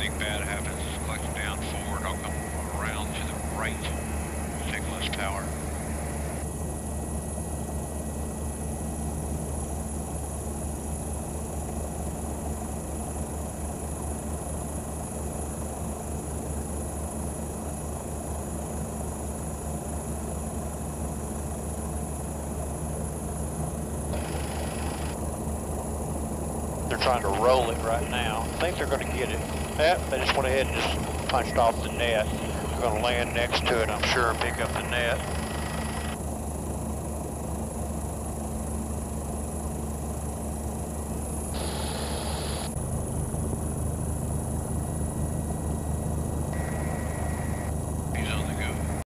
anything bad happens, collecting down forward, I'll come around to the right, take less power. They're trying to roll it right now. I think they're going to get it. Yep, they just went ahead and just punched off the net. They're going to land next to it, I'm sure, and pick up the net.